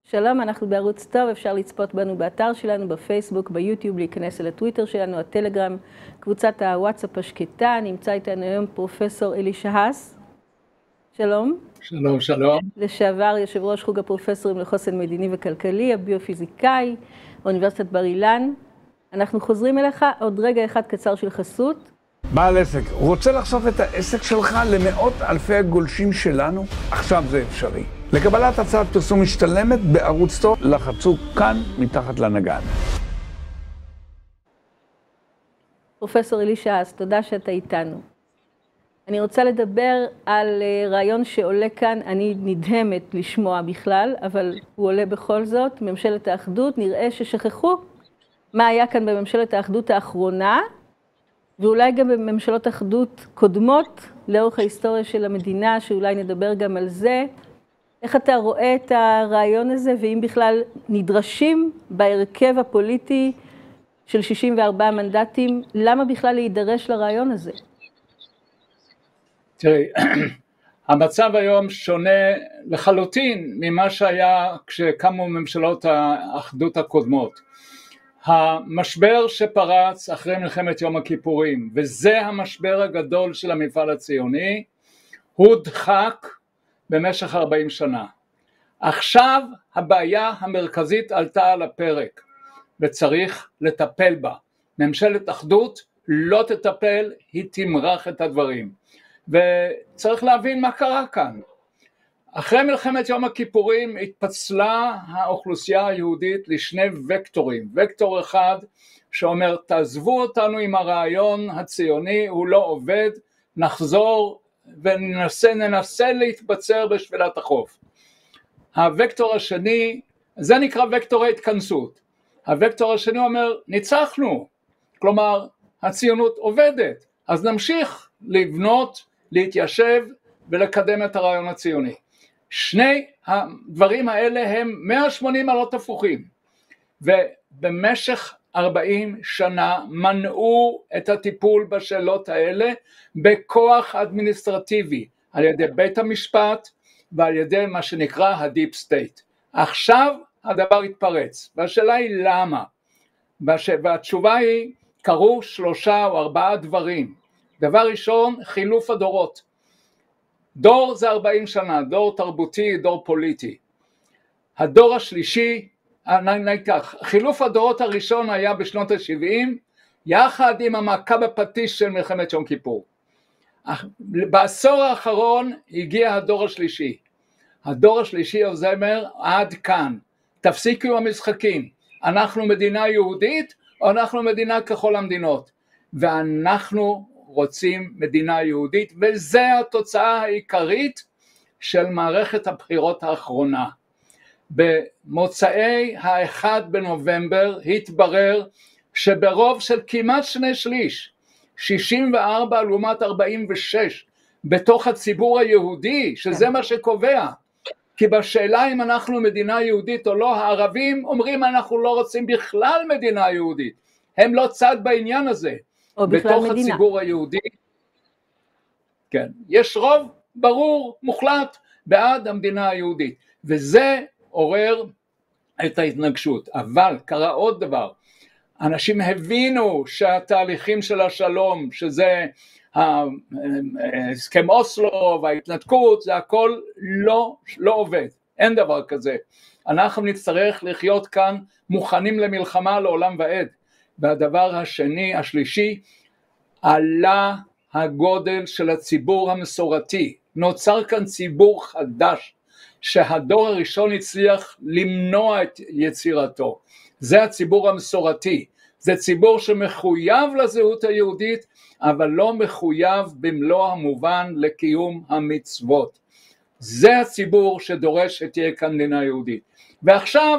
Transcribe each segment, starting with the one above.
שלום, אנחנו בערוץ טוב, אפשר לצפות בנו באתר שלנו, בפייסבוק, ביוטיוב, להיכנס אל הטוויטר שלנו, הטלגרם, קבוצת הוואטסאפ השקטה. נמצא איתנו היום פרופסור אלישע האס. שלום. שלום, שלום. לשעבר יושב ראש חוג הפרופסורים לחוסן מדיני וכלכלי, הביופיזיקאי, אוניברסיטת בר אילן. אנחנו חוזרים אליך, עוד רגע אחד קצר של חסות. בעל עסק, רוצה לחשוף את העסק שלך למאות אלפי הגולשים שלנו? עכשיו זה אפשרי. לקבלת הצעת פרסום משתלמת בערוץ טוב, לחצו כאן מתחת לנגן. פרופסור אלישע האס, תודה שאתה איתנו. אני רוצה לדבר על רעיון שעולה כאן, אני נדהמת לשמוע בכלל, אבל הוא עולה בכל זאת, ממשלת האחדות. נראה ששכחו מה היה כאן בממשלת האחדות האחרונה, ואולי גם בממשלות אחדות קודמות לאורך ההיסטוריה של המדינה, שאולי נדבר גם על זה. איך אתה רואה את הרעיון הזה, ואם בכלל נדרשים בהרכב הפוליטי של 64 מנדטים, למה בכלל להידרש לרעיון הזה? תראי, המצב היום שונה לחלוטין ממה שהיה כשקמו ממשלות האחדות הקודמות. המשבר שפרץ אחרי מלחמת יום הכיפורים, וזה המשבר הגדול של המפעל הציוני, הוא דחק במשך 40 שנה. עכשיו הבעיה המרכזית עלתה על הפרק, וצריך לטפל בה. ממשלת אחדות לא תטפל, היא תמרח את הדברים. וצריך להבין מה קרה כאן. אחרי מלחמת יום הכיפורים התפצלה האוכלוסייה היהודית לשני וקטורים. וקטור אחד שאומר, תעזבו אותנו עם הרעיון הציוני, הוא לא עובד, נחזור וננסה להתבצר בשפלת החוף. הוקטור השני, זה נקרא וקטור ההתכנסות. הוקטור השני אומר, ניצחנו, כלומר הציונות עובדת, אז נמשיך לבנות, להתיישב ולקדם את הרעיון הציוני. שני הדברים האלה הם 180 מעלות הפוכים, ובמשך 40 שנה מנעו את הטיפול בשאלות האלה בכוח אדמיניסטרטיבי, על ידי בית המשפט ועל ידי מה שנקרא הדיפ סטייט. עכשיו הדבר התפרץ, והשאלה היא למה? והתשובה היא, קרו 3 או 4 דברים. דבר ראשון, חילוף הדורות. דור זה 40 שנה, דור תרבותי, דור פוליטי. הדור השלישי, ניקח, חילוף הדורות הראשון היה בשנות ה-70, יחד עם המכה בפטיש של מלחמת יום כיפור. בעשור האחרון הגיע הדור השלישי. הדור השלישי אומר, עד כאן, תפסיקו המשחקים, אנחנו מדינה יהודית או אנחנו מדינה ככל המדינות, ואנחנו רוצים מדינה יהודית, וזה התוצאה העיקרית של מערכת הבחירות האחרונה. במוצאי ה-1 בנובמבר התברר שברוב של כמעט 2/3, 64 לעומת 46, בתוך הציבור היהודי, שזה מה שקובע, כי בשאלה אם אנחנו מדינה יהודית או לא, הערבים אומרים אנחנו לא רוצים בכלל מדינה יהודית, הם לא צד בעניין הזה. בתוך הציבור היהודי, כן, יש רוב ברור, מוחלט, בעד המדינה היהודית, וזה עורר את ההתנגשות. אבל קרה עוד דבר, אנשים הבינו שהתהליכים של השלום, שזה הסכם אוסלו וההתנתקות, זה הכל לא עובד, אין דבר כזה. אנחנו נצטרך לחיות כאן מוכנים למלחמה לעולם ועד. והדבר השני, השלישי, עלה הגודל של הציבור המסורתי. נוצר כאן ציבור חדש, שהדור הראשון הצליח למנוע את יצירתו. זה הציבור המסורתי. זה ציבור שמחויב לזהות היהודית, אבל לא מחויב במלוא המובן לקיום המצוות. זה הציבור שדורש שתהיה כאן מדינה יהודית. ועכשיו,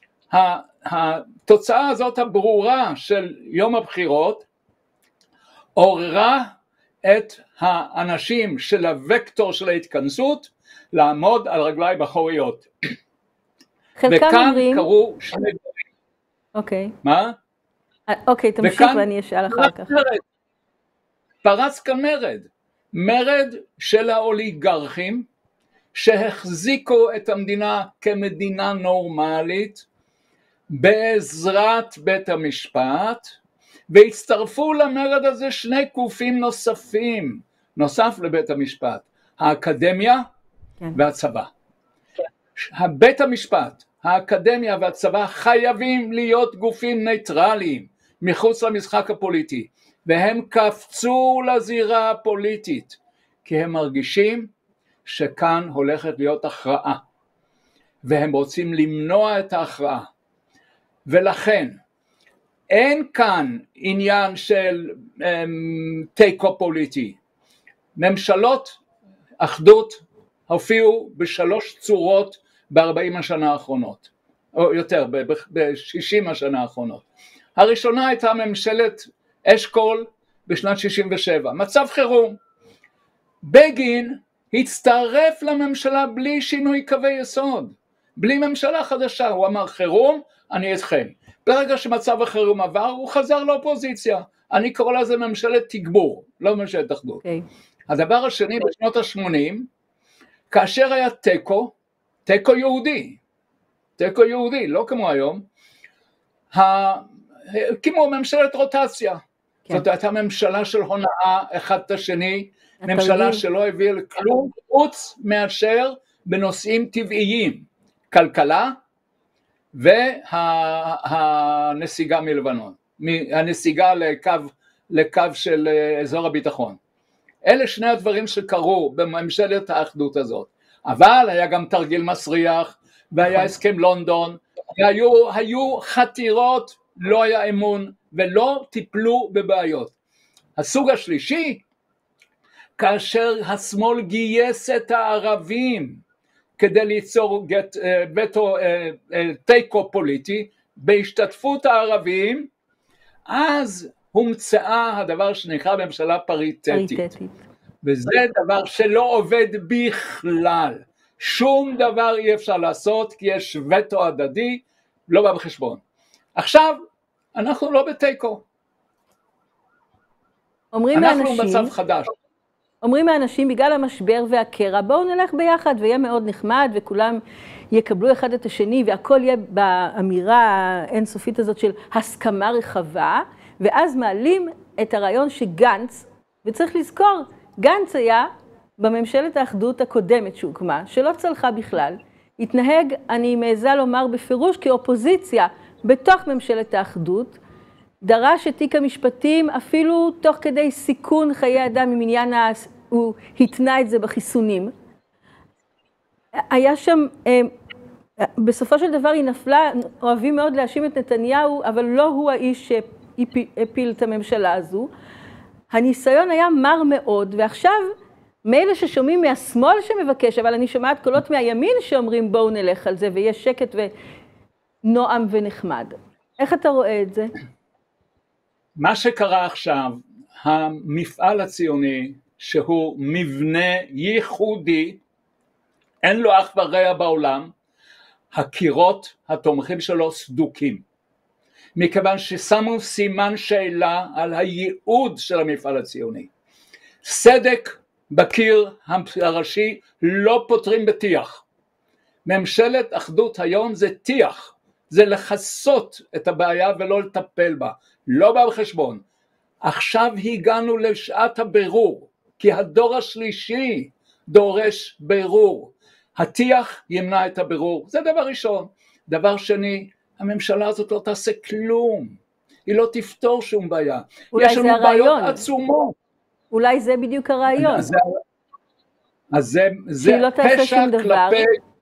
התוצאה הזאת הברורה של יום הבחירות עוררה את האנשים של הוקטור של ההתכנסות לעמוד על רגליים אחוריות. וכאן קרו שני דברים. אוקיי. מה? אוקיי, תמשיך ואני אשאל אחר כך. פרץ כאן מרד של האוליגרכים שהחזיקו את המדינה כמדינה נורמלית בעזרת בית המשפט, והצטרפו למרד הזה שני גופים נוספים, נוסף לבית המשפט, האקדמיה והצבא. בית המשפט, האקדמיה והצבא חייבים להיות גופים ניטרליים מחוץ למשחק הפוליטי, והם קפצו לזירה הפוליטית, כי הם מרגישים שכאן הולכת להיות הכרעה, והם רוצים למנוע את ההכרעה, ולכן אין כאן עניין של תיקו פוליטי. ממשלות אחדות הופיעו בשלוש צורות ב-40 השנה האחרונות, או יותר, ב-60 השנה האחרונות. הראשונה הייתה ממשלת אשכול בשנת 67, מצב חירום. בגין הצטרף לממשלה בלי שינוי קווי יסוד, בלי ממשלה חדשה, הוא אמר חירום, אני אתכם. ברגע שמצב החירום עבר, הוא חזר לאופוזיציה. אני קורא לזה ממשלת תגבור, לא ממשלת אחדות. הדבר השני, בשנות ה-80, כאשר היה תיקו יהודי, לא כמו היום, כמו ממשלת רוטציה. זאת הייתה ממשלה של הונאה אחד את השני, ממשלה שלא הביאה לכלום, חוץ מאשר בנושאים טבעיים, כלכלה, והנסיגה מלבנון, הנסיגה לקו של אזור הביטחון. אלה שני הדברים שקרו בממשלת האחדות הזאת. אבל היה גם תרגיל מסריח, והיה הסכם לונדון, היו חתירות, לא היה אמון, ולא טיפלו בבעיות. הסוג השלישי, כאשר השמאל גייס את הערבים, כדי ליצור תיקו פוליטי, בהשתתפות הערבים, אז הומצאה הדבר שנקרא ממשלה פריטטית. וזה דבר שלא עובד בכלל. שום דבר אי אפשר לעשות, כי יש וטו הדדי, לא בא בחשבון. עכשיו, אנחנו לא בתיקו. אנחנו במצב חדש. אומרים האנשים, בגלל המשבר והקרע, בואו נלך ביחד ויהיה מאוד נחמד, וכולם יקבלו אחד את השני, והכל יהיה באמירה האינסופית הזאת של הסכמה רחבה, ואז מעלים את הרעיון שגנץ, וצריך לזכור, גנץ היה בממשלת האחדות הקודמת שהוקמה, שלא צלחה בכלל, התנהג, אני מעיזה לומר בפירוש, כאופוזיציה בתוך ממשלת האחדות, דרש את תיק המשפטים אפילו תוך כדי סיכון חיי אדם ממניין, הוא התנה את זה בחיסונים. היה שם, בסופו של דבר היא נפלה, אוהבים מאוד להאשים את נתניהו, אבל לא הוא האיש שהפיל את הממשלה הזו. הניסיון היה מר מאוד, ועכשיו מאלה ששומעים מהשמאל שמבקש, אבל אני שומעת קולות מהימין שאומרים בואו נלך על זה, ויש שקט ונועם ונחמד. איך אתה רואה את זה? מה שקרה עכשיו, המפעל הציוני, שהוא מבנה ייחודי, אין לו אח ורע בעולם, הקירות התומכים שלו סדוקים, מכיוון ששמו סימן שאלה על הייעוד של המפעל הציוני. סדק בקיר הראשי לא פותרים בטיח. ממשלת אחדות היום זה טיח, זה לחסות את הבעיה ולא לטפל בה, לא בא בחשבון. עכשיו הגענו לשעת הבירור, כי הדור השלישי דורש בירור. הטיח ימנע את הבירור, זה דבר ראשון. דבר שני, הממשלה הזאת לא תעשה כלום, היא לא תפתור שום בעיה. יש לנו בעיות עצומות. אולי זה בדיוק הרעיון. אז זה לא פשע כלפי...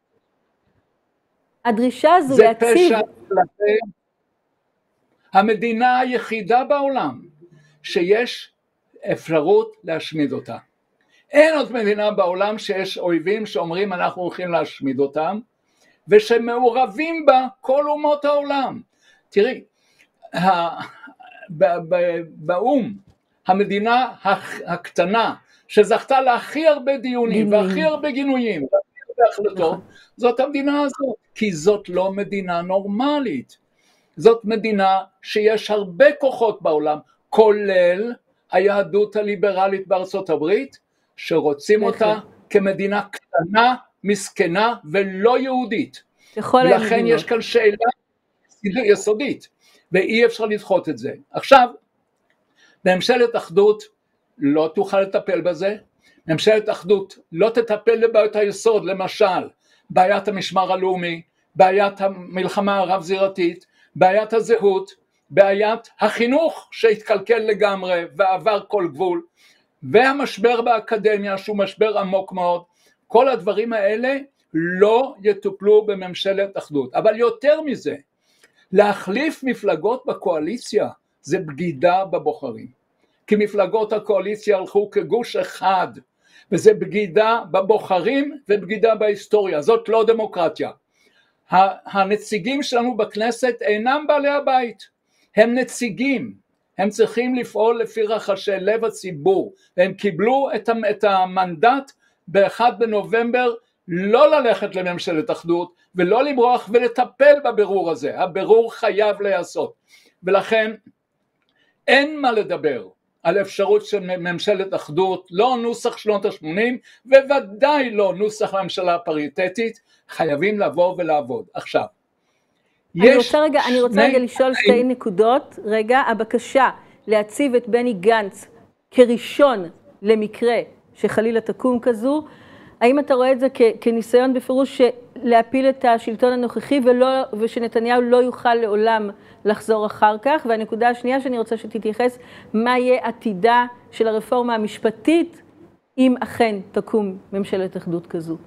הדרישה הזו להציב... זה פשע כלפי המדינה היחידה בעולם שיש אפשרות להשמיד אותה. אין עוד מדינה בעולם שיש אויבים שאומרים אנחנו הולכים להשמיד אותם, ושמעורבים בה כל אומות העולם. תראי, באום, המדינה הקטנה שזכתה להכי הרבה דיונים והכי הרבה גינויים והכי הרבה החלטות, זאת המדינה הזאת, כי זאת לא מדינה נורמלית. זאת מדינה שיש הרבה כוחות בעולם, כולל היהדות הליברלית בארצות הברית, שרוצים אותה כמדינה קטנה מסכנה ולא יהודית. ולכן יש כאן שאלה יסודית, ואי אפשר לדחות את זה. עכשיו, ממשלת אחדות לא תוכל לטפל בזה, ממשלת אחדות לא תטפל בבעיות היסוד, למשל, בעיית המשמר הלאומי, בעיית המלחמה הרב-זירתית, בעיית הזהות, בעיית החינוך שהתקלקל לגמרי ועבר כל גבול, והמשבר באקדמיה שהוא משבר עמוק מאוד. כל הדברים האלה לא יטופלו בממשלת אחדות. אבל יותר מזה, להחליף מפלגות בקואליציה זה בגידה בבוחרים, כי מפלגות הקואליציה הלכו כגוש אחד, וזה בגידה בבוחרים ובגידה בהיסטוריה. זאת לא דמוקרטיה. הנציגים שלנו בכנסת אינם בעלי הבית, הם נציגים, הם צריכים לפעול לפי רחשי לב הציבור, והם קיבלו את המנדט ב-1 בנובמבר לא ללכת לממשלת אחדות ולא לברוח ולטפל בבירור הזה. הבירור חייב להיעשות, ולכן אין מה לדבר על אפשרות של ממשלת אחדות, לא נוסח שנות ה-80 וודאי לא נוסח הממשלה הפריטטית. חייבים לבוא ולעבוד. עכשיו, אני רוצה רגע לשאול שתי נקודות. רגע, הבקשה להציב את בני גנץ כראשון למקרה שחלילה תקום כזו, האם אתה רואה את זה כניסיון בפירוש להפיל את השלטון הנוכחי ושנתניהו לא יוכל לעולם לחזור אחר כך? והנקודה השנייה שאני רוצה שתתייחס, מה יהיה עתידה של הרפורמה המשפטית אם אכן תקום ממשלת אחדות כזו?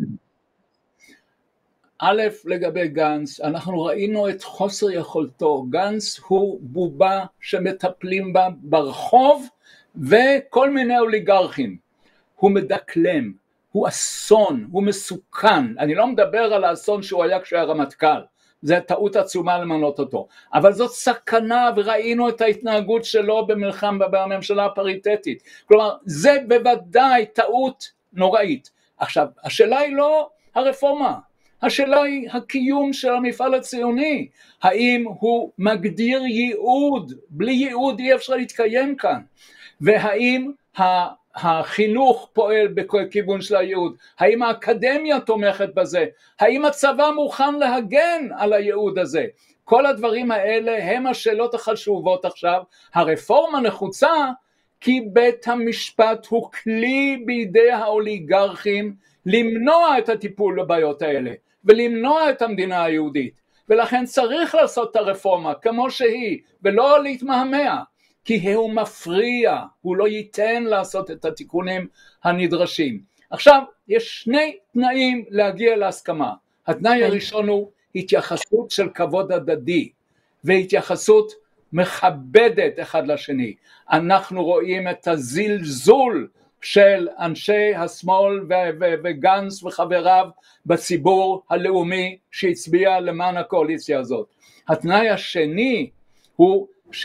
א', לגבי גנץ, אנחנו ראינו את חוסר יכולתו. גנץ הוא בובה שמטפלים בה ברחוב וכל מיני אוליגרכים. הוא מדקלם, הוא אסון, הוא מסוכן. אני לא מדבר על האסון שהוא היה כשהיה רמטכ"ל, זה טעות עצומה למנות אותו, אבל זאת סכנה, וראינו את ההתנהגות שלו בממשלה הפריטטית. כלומר, זה בוודאי טעות נוראית. עכשיו, השאלה היא לא הרפורמה, השאלה היא הקיום של המפעל הציוני. האם הוא מגדיר ייעוד? בלי ייעוד אי אפשר להתקיים כאן. והאם החינוך פועל בכיוון של הייעוד? האם האקדמיה תומכת בזה? האם הצבא מוכן להגן על הייעוד הזה? כל הדברים האלה הם השאלות החשובות עכשיו. הרפורמה נחוצה כי בית המשפט הוא כלי בידי האוליגרכים למנוע את הטיפול בבעיות האלה ולמנוע את המדינה היהודית, ולכן צריך לעשות את הרפורמה כמו שהיא ולא להתמהמה, כי הוא מפריע, הוא לא ייתן לעשות את התיקונים הנדרשים. עכשיו, יש שני תנאים להגיע להסכמה. התנאי הראשון הוא התייחסות של כבוד הדדי, והתייחסות מכבדת אחד לשני. אנחנו רואים את הזלזול של אנשי השמאל וגנץ וחבריו בציבור הלאומי שהצביע למען הקואליציה הזאת. התנאי השני הוא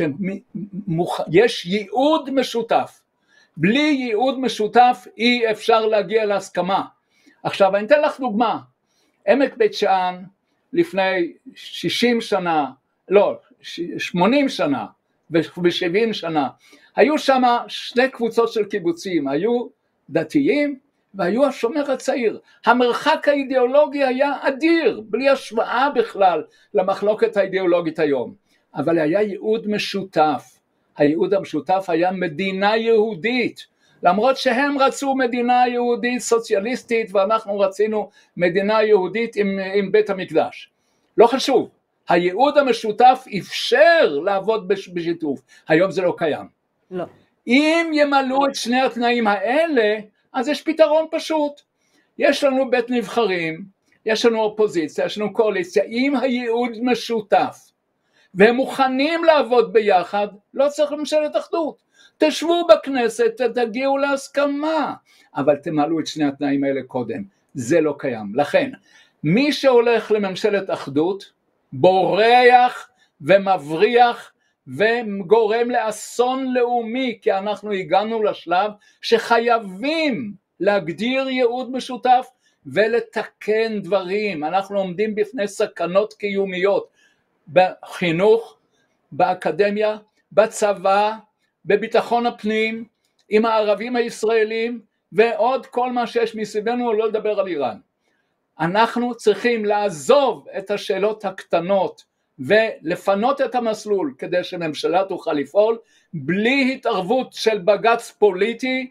שיש ייעוד משותף. בלי ייעוד משותף אי אפשר להגיע להסכמה. עכשיו אני אתן לך דוגמה. עמק בית שאן לפני 60 שנה, לא, 80 שנה ו70 שנה, היו שם שני קבוצות של קיבוצים, היו דתיים והיו השומר הצעיר. המרחק האידיאולוגי היה אדיר, בלי השוואה בכלל למחלוקת האידיאולוגית היום, אבל היה ייעוד משותף. הייעוד המשותף היה מדינה יהודית, למרות שהם רצו מדינה יהודית סוציאליסטית ואנחנו רצינו מדינה יהודית עם בית המקדש. לא חשוב, הייעוד המשותף אפשר לעבוד בשיתוף. היום זה לא קיים. לא. אם ימלאו את שני התנאים האלה, אז יש פתרון פשוט. יש לנו בית נבחרים, יש לנו אופוזיציה, יש לנו קואליציה, עם הייעוד משותף, והם מוכנים לעבוד ביחד, לא צריך ממשלת אחדות. תשבו בכנסת, תגיעו להסכמה, אבל תמלאו את שני התנאים האלה קודם. זה לא קיים. לכן, מי שהולך לממשלת אחדות, בורח ומבריח וגורם לאסון לאומי, כי אנחנו הגענו לשלב שחייבים להגדיר ייעוד משותף ולתקן דברים. אנחנו עומדים בפני סכנות קיומיות בחינוך, באקדמיה, בצבא, בביטחון הפנים, עם הערבים הישראלים ועוד כל מה שיש מסביבנו, לא לדבר על איראן. אנחנו צריכים לעזוב את השאלות הקטנות ולפנות את המסלול כדי שממשלה תוכל לפעול בלי התערבות של בג"ץ פוליטי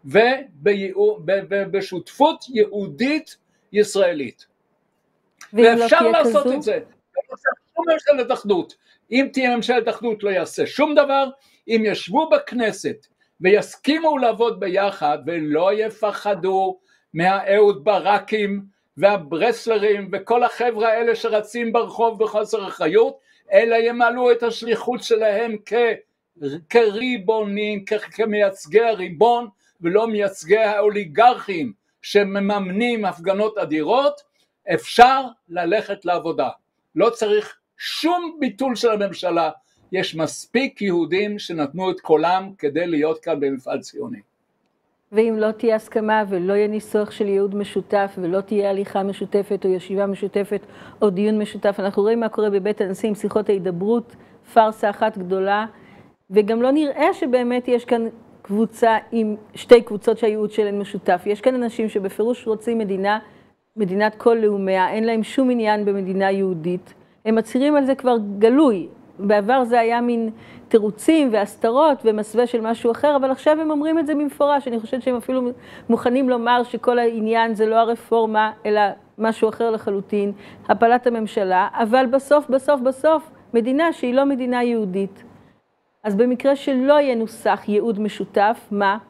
ובשותפות יהודית ישראלית. ואפשר לעשות את זה. לא צריך שום ממשלת אחדות. אם תהיה ממשלת אחדות לא יעשה שום דבר. אם ישבו בכנסת ויסכימו לעבוד ביחד ולא יפחדו מהאהוד ברקים והברסלרים וכל החבר'ה האלה שרצים ברחוב בחוסר אחריות, אלא ימלאו את השליחות שלהם כריבונים, כמייצגי הריבון ולא מייצגי האוליגרכים שמממנים הפגנות אדירות, אפשר ללכת לעבודה. לא צריך שום ביטול של הממשלה, יש מספיק יהודים שנתנו את קולם כדי להיות כאן במפעל ציוני. ואם לא תהיה הסכמה ולא יהיה ניסוח של ייעוד משותף ולא תהיה הליכה משותפת או ישיבה משותפת או דיון משותף, אנחנו רואים מה קורה בבית הנשיא עם שיחות ההידברות, פרסה אחת גדולה, וגם לא נראה שבאמת יש כאן קבוצה עם שתי קבוצות שהייעוד שלהן משותף. יש כאן אנשים שבפירוש רוצים מדינת כל לאומיה, אין להם שום עניין במדינה יהודית, הם מצהירים על זה כבר גלוי. בעבר זה היה מין תירוצים והסתרות ומסווה של משהו אחר, אבל עכשיו הם אומרים את זה במפורש. אני חושבת שהם אפילו מוכנים לומר שכל העניין זה לא הרפורמה, אלא משהו אחר לחלוטין, הפלת הממשלה, אבל בסוף, מדינה שהיא לא מדינה יהודית. אז במקרה שלא ינוסח ייעוד משותף, מה?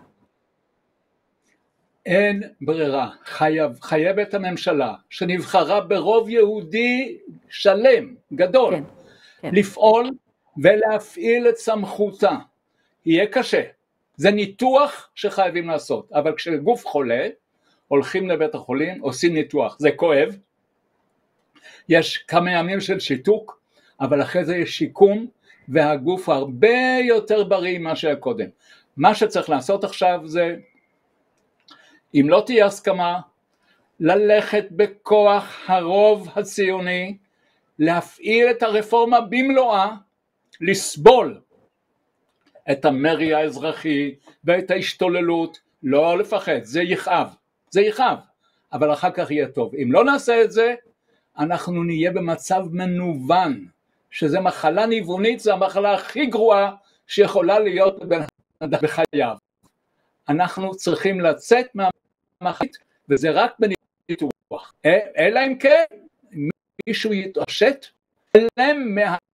אין ברירה, חייבת הממשלה שנבחרה ברוב יהודי שלם, גדול, כן. לפעול ולהפעיל את סמכותה. יהיה קשה, זה ניתוח שחייבים לעשות, אבל כשגוף חולה, הולכים לבית החולים, עושים ניתוח, זה כואב, יש כמה ימים של שיתוק, אבל אחרי זה יש שיקום, והגוף הרבה יותר בריא ממה שהיה קודם. מה שצריך לעשות עכשיו זה, אם לא תהיה הסכמה, ללכת בכוח הרוב הציוני, להפעיל את הרפורמה במלואה, לסבול את המרי האזרחי ואת ההשתוללות, לא לפחד, זה יכאב, אבל אחר כך יהיה טוב. אם לא נעשה את זה, אנחנו נהיה במצב מנוון, שזה מחלה ניוונית, זה המחלה הכי גרועה שיכולה להיות לבן אדם בחייו. אנחנו צריכים לצאת מהמחית, וזה רק בניתוח. אלא אם כן, מישהו יתעשת, אלם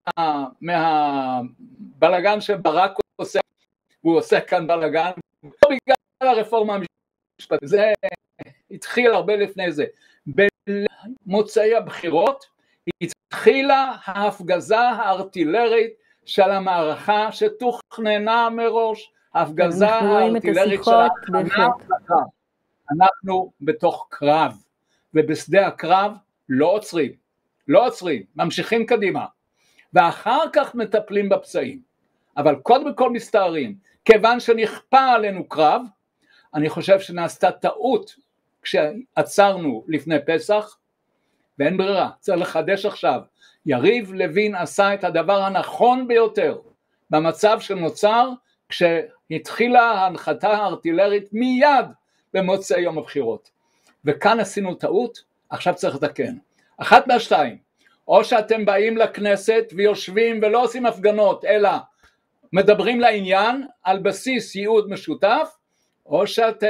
מהבלגן שברק עושה, הוא עושה כאן בלגן, לא בגלל הרפורמה המשפטית, זה התחיל הרבה לפני זה. במוצאי הבחירות, התחילה ההפגזה הארטילרית של המערכה שתוכננה מראש, ההפגזה הארטילרית של ההכנה. אנחנו בתוך קרב, ובשדה הקרב לא עוצרים, ממשיכים קדימה, ואחר כך מטפלים בפצעים, אבל קודם כל מסתערים, כיוון שנכפה עלינו קרב, אני חושב שנעשתה טעות כשעצרנו לפני פסח, ואין ברירה, צריך לחדש עכשיו. יריב לוין עשה את הדבר הנכון ביותר, במצב שנוצר כשהתחילה ההנחתה הארטילרית מיד במוצאי יום הבחירות. וכאן עשינו טעות, עכשיו צריך לתקן. אחת מהשתיים, או שאתם באים לכנסת ויושבים ולא עושים הפגנות, אלא מדברים לעניין על בסיס ייעוד משותף, או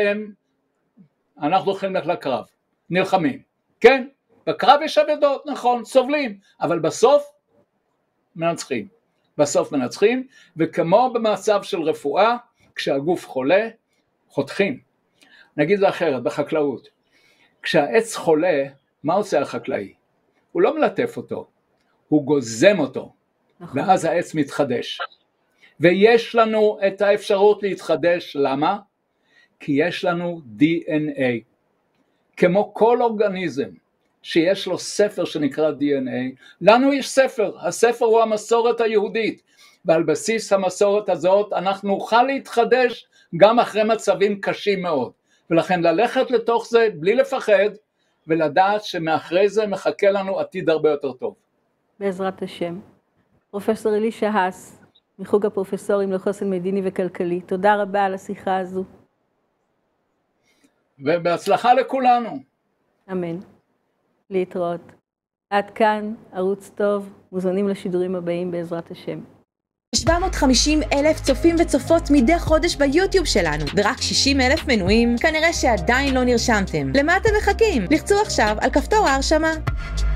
אנחנו הולכים לקרב, נלחמים. כן, בקרב יש אבדות, נכון, סובלים, אבל בסוף מנצחים, וכמו במצב של רפואה, כשהגוף חולה, חותכים. נגיד זה אחרת, בחקלאות. כשהעץ חולה, מה עושה החקלאי? הוא לא מלטף אותו, הוא גוזם אותו, נכון. ואז העץ מתחדש. ויש לנו את האפשרות להתחדש, למה? כי יש לנו DNA. כמו כל אורגניזם שיש לו ספר שנקרא DNA, לנו יש ספר, הספר הוא המסורת היהודית, ועל בסיס המסורת הזאת אנחנו נוכל להתחדש גם אחרי מצבים קשים מאוד, ולכן ללכת לתוך זה בלי לפחד, ולדעת שמאחרי זה מחכה לנו עתיד הרבה יותר טוב. בעזרת השם. פרופסור אלישע האס, מחוג הפרופסורים לחוסן מדיני וכלכלי, תודה רבה על השיחה הזו. ובהצלחה לכולנו. אמן. להתראות. עד כאן, ערוץ טוב, מוזמנים לשידורים הבאים בעזרת השם. 750,000 צופים וצופות מדי חודש ביוטיוב שלנו, ורק 60,000 מנויים. כנראה שעדיין לא נרשמתם. למה אתם מחכים? לחצו עכשיו על כפתור ההרשמה.